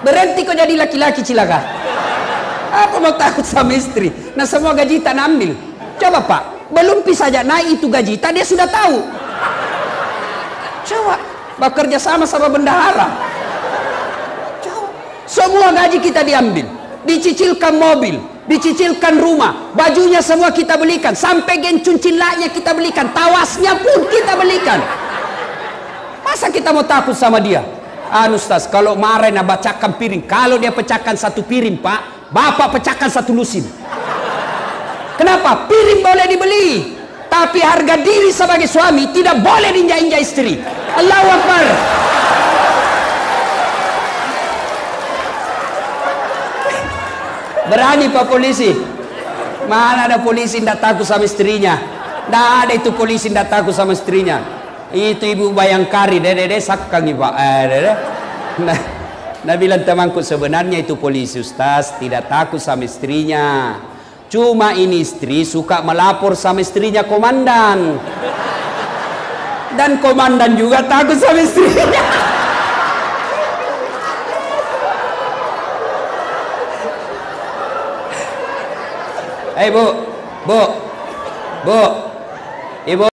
Berhenti kau jadi laki-laki cilaka. Apa mau takut sama istri? Nah semua gajitan ambil. Coba Pak, belum bisa saja naik itu gajitan dia sudah tahu. Coba bekerja sama bendahara. Coba semua gaji kita diambil, dicicilkan mobil, dicicilkan rumah, bajunya semua kita belikan, sampai gencun cilaknya kita belikan, tawasnya pun kita belikan. Masa kita mau takut sama dia? Ustaz, kalau marah nak bacakan piring, kalau dia pecahkan satu piring Pak, Bapak pecahkan satu lusin. Kenapa? Piring boleh dibeli, tapi harga diri sebagai suami tidak boleh diinjak-injak istri. Allahu Akbar. Berani Pak polisi? Mana ada polisi tidak takut sama istrinya? Tidak ada itu polisi tidak takut sama istrinya. Itu Ibu Bayangkari, dede sakang Pak. Nah bilang temanku, sebenarnya itu polisi Ustaz, tidak takut sama istrinya. Cuma ini istri suka melapor sama istrinya komandan. Dan komandan juga takut sama istrinya. Bu, Ibu